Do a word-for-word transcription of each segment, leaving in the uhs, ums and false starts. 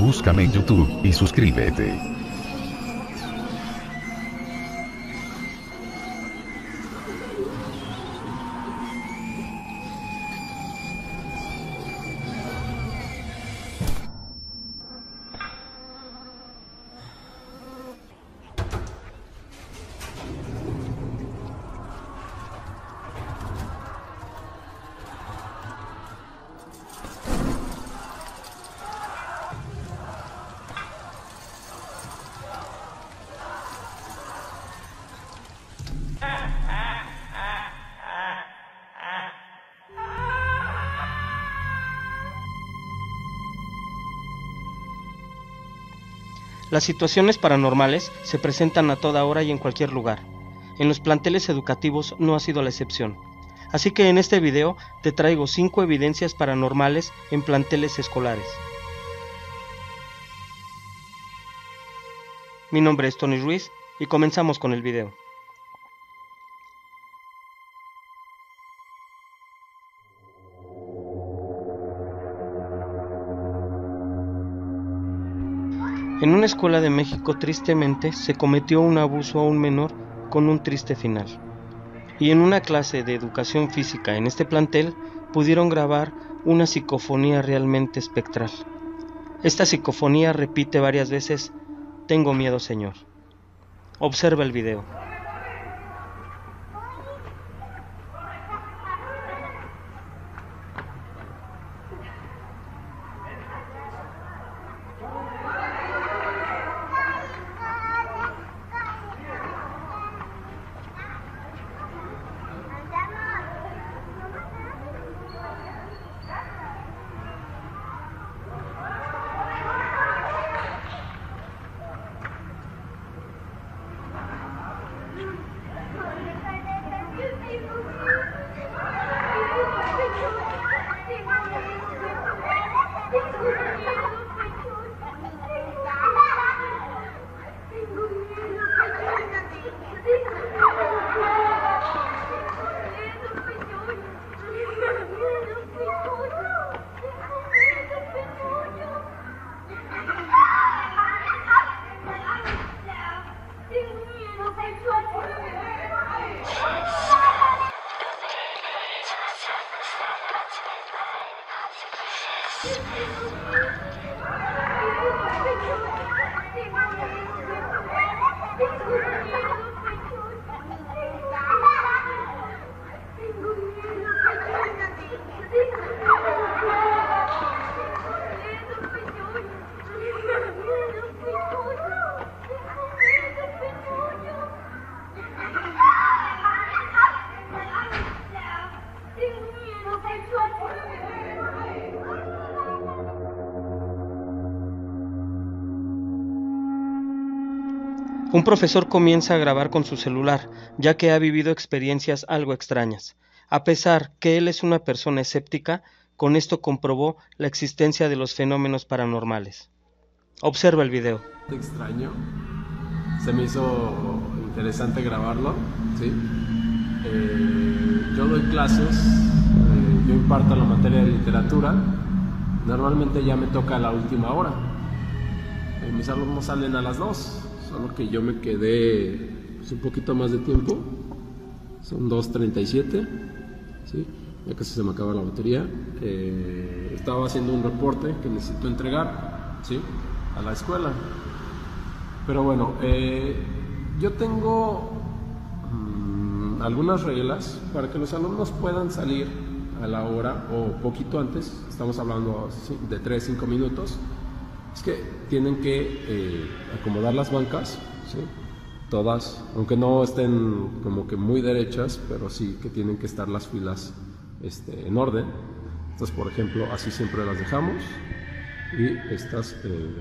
búscame en YouTube y suscríbete. Las situaciones paranormales se presentan a toda hora y en cualquier lugar. En los planteles educativos no ha sido la excepción. Así que en este video te traigo cinco evidencias paranormales en planteles escolares. Mi nombre es Tony Ruiz y comenzamos con el video. En una escuela de México, tristemente, se cometió un abuso a un menor con un triste final. Y en una clase de educación física en este plantel, pudieron grabar una psicofonía realmente espectral. Esta psicofonía repite varias veces: "Tengo miedo, señor". Observa el video. Un profesor comienza a grabar con su celular, ya que ha vivido experiencias algo extrañas. A pesar que él es una persona escéptica, con esto comprobó la existencia de los fenómenos paranormales. Observa el video. Extraño, se me hizo interesante grabarlo, ¿sí? Eh, yo doy clases, eh, yo imparto la materia de literatura, normalmente ya me toca a la última hora. Eh, mis alumnos salen a las dos. Solo que yo me quedé pues, un poquito más de tiempo, son dos treinta y siete, ¿sí? Ya casi se me acaba la batería. Eh, estaba haciendo un reporte que necesito entregar, ¿sí? A la escuela. Pero bueno, eh, yo tengo mmm, algunas reglas para que los alumnos puedan salir a la hora o poquito antes, estamos hablando de tres a cinco minutos. Es que tienen que eh, acomodar las bancas, ¿sí? Todas, aunque no estén como que muy derechas, pero sí que tienen que estar las filas este, en orden. Entonces, por ejemplo, así siempre las dejamos y estas eh,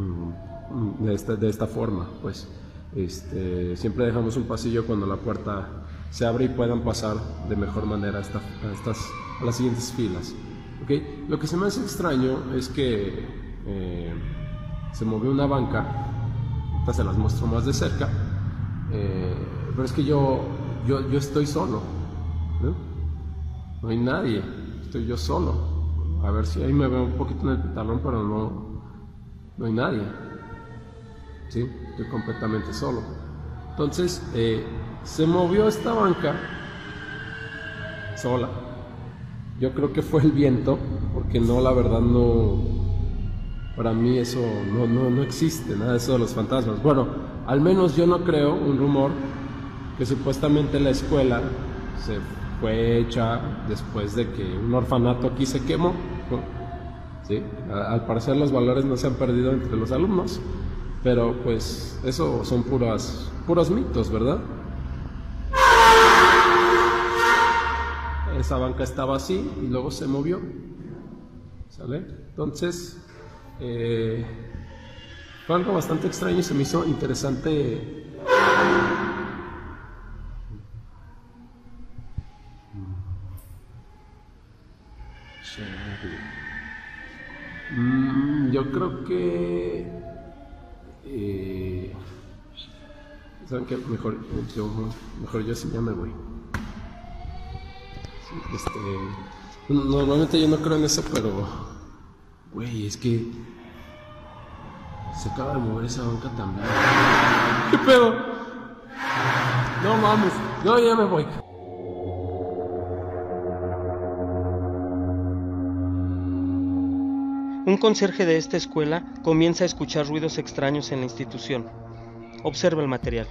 de, esta, de esta forma, pues este, siempre dejamos un pasillo cuando la puerta se abre y puedan pasar de mejor manera a, esta, a, estas, a las siguientes filas. ¿Okay? Lo que se me hace extraño es que Eh, se movió una banca, ahorita se las muestro más de cerca, eh, pero es que yo, yo, yo estoy solo, ¿no? No hay nadie, estoy yo solo. A ver si ahí me veo un poquito en el pantalón, pero no, no hay nadie. Sí, estoy completamente solo. Entonces, eh, se movió esta banca sola. Yo creo que fue el viento, porque no, la verdad no, para mí eso no, no, no existe, nada de eso de los fantasmas. Bueno, al menos yo no creo, un rumor, que supuestamente la escuela se fue hecha después de que un orfanato aquí se quemó, ¿no? Sí, al parecer los valores no se han perdido entre los alumnos, pero pues eso son puras, puros mitos, ¿verdad? Esa banca estaba así y luego se movió, ¿sale? Entonces, eh, fue algo bastante extraño y se me hizo interesante. Mm, yo creo que eh, ¿saben qué? Mejor yo, mejor yo sí ya me voy. Este, normalmente yo no creo en eso, pero güey, es que se acaba de mover esa banca también. ¿Qué pedo? No mames, yo ya me voy. Un conserje de esta escuela comienza a escuchar ruidos extraños en la institución. Observa el material.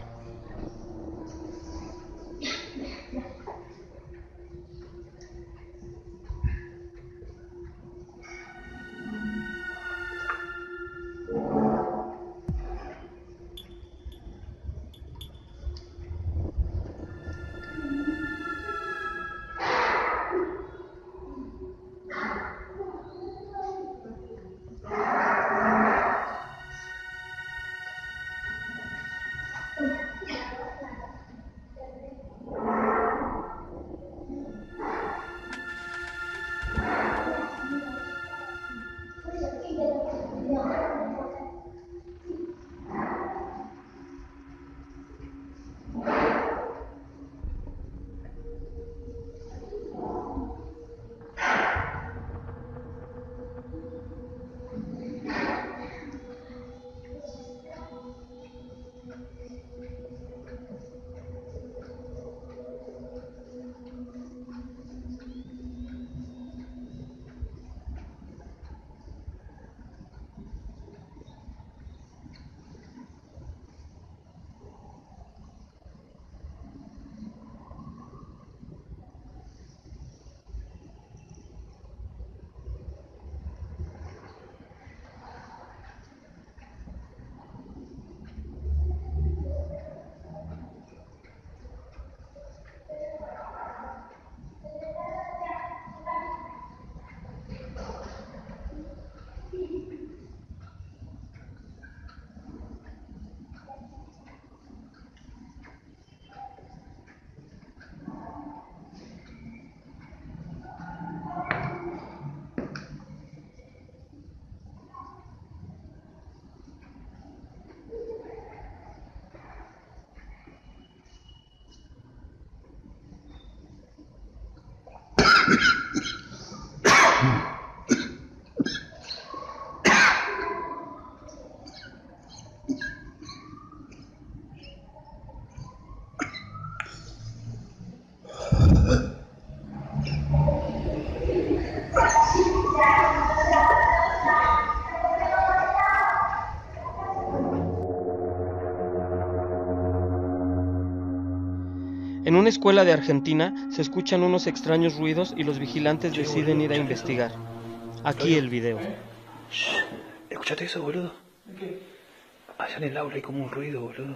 En una escuela de Argentina se escuchan unos extraños ruidos y los vigilantes Che, deciden boludo, ir a escuchate investigar. eso. Aquí el video. Shh, ¿escuchaste eso, boludo? ¿Qué? Allá en el aula hay como un ruido, boludo.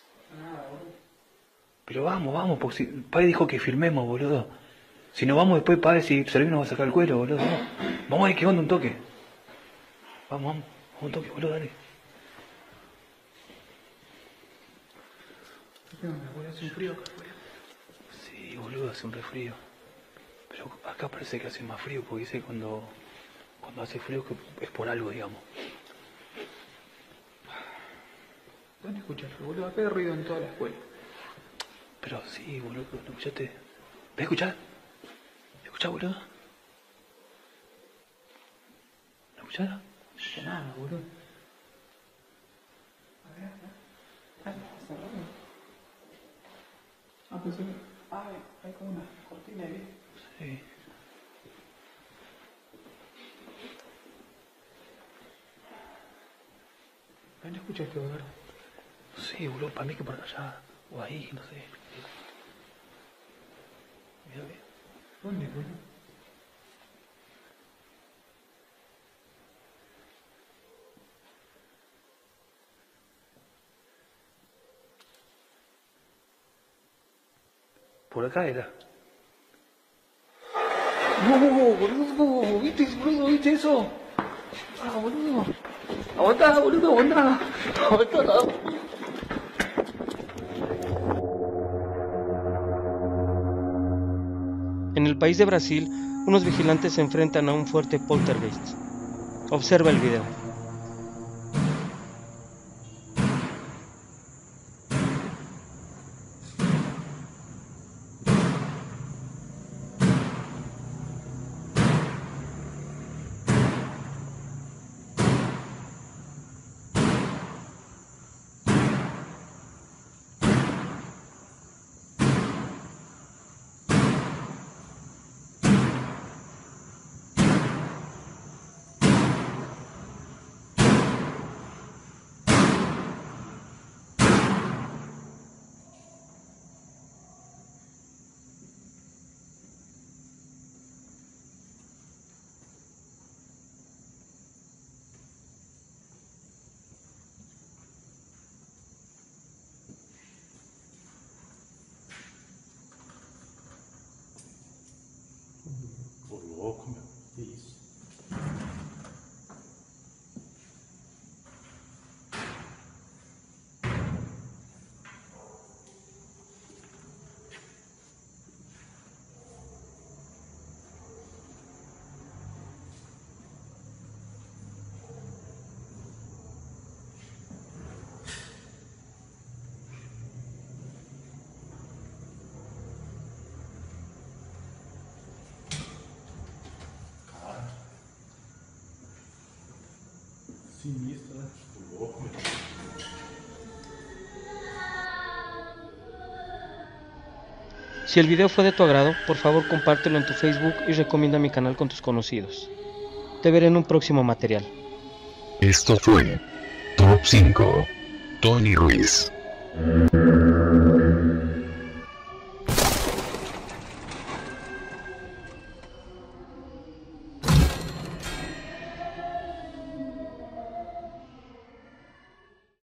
Ah, boludo. Pero vamos, vamos, porque si... Padre dijo que filmemos, boludo. Si nos vamos después, padre, si Servín nos va a sacar el cuero, boludo. Vamos, vamos a ver qué onda un toque. Vamos, vamos, vamos un toque, boludo, dale. ¿Qué onda, boludo? Hace un frío acá afuera. Sí, boludo, hace un refrío. Pero acá parece que hace más frío, porque dice cuando, cuando hace frío que es por algo, digamos. ¿Dónde escuchas, boludo? Acá hay ruido en toda la escuela. Pero sí, boludo, ¿no escuchaste? ¿Ves escuchar? ¿Escuchás, boludo? ¿No escuchás? No escucha nada, boludo. Ah, pues sí. Ah, hay, hay como una cortina ahí. Sí. ¿Dónde escuchaste, boludo? Sí, boludo, para mí que por allá. O ahí, no sé. Mira bien. ¿Dónde, boludo? Por acá era. No, boludo, ¿viste, boludo? ¿Viste eso? Ah, boludo. Aguantá, boludo, aguantá. Aguantá. En el país de Brasil, unos vigilantes se enfrentan a un fuerte poltergeist. Observa el video. Ô louco, meu. Que isso? Sinistro, né? Ô louco, meu. Si el video fue de tu agrado, por favor compártelo en tu Facebook y recomienda mi canal con tus conocidos. Te veré en un próximo material. Esto fue Top cinco. Tony Ruiz.